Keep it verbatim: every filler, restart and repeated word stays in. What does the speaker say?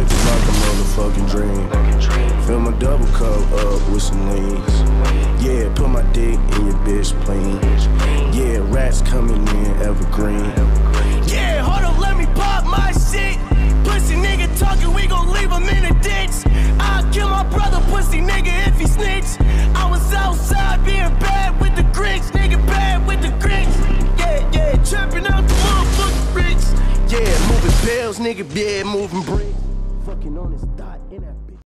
life is like a motherfucking dream. Fill my double cup up with some lean. Yeah, put my dick in your bitch plane. Yeah, rats coming in evergreen. Yeah, hold up, let me pop my shit. Pussy nigga talking, we gon' leave him in a ditch. I'll kill my brother, pussy nigga, if he snitch. I was outside being bad with the Grinch, nigga, bad with the Grinch. Yeah, yeah, trapping out the motherfucking bricks. Yeah, moving bills, nigga, yeah, moving bricks. Fucking on his thigh in that bitch.